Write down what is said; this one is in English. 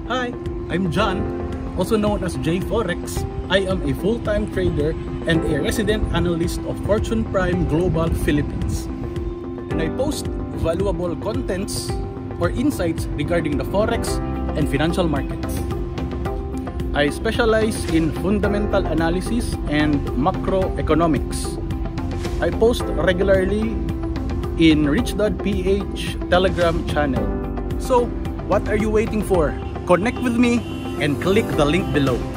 Hi, I'm John, also known as JForex. I am a full-time trader and a resident analyst of Fortune Prime Global Philippines. And I post valuable contents or insights regarding the Forex and financial markets. I specialize in fundamental analysis and macroeconomics. I post regularly in RichDadph Telegram channel. So, what are you waiting for? Connect with me and click the link below.